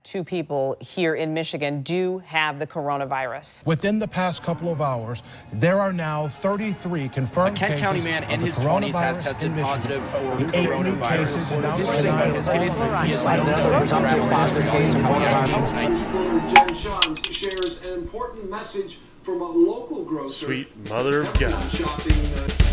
2 people here in Michigan do have the coronavirus. Within the past couple of hours, there are now 33 confirmed cases. A Kent County man in his 20s has tested positive for coronavirus. It's interesting about his case. He is Jen Shans shares an important message from a local grocer. Sweet mother of God. Shopping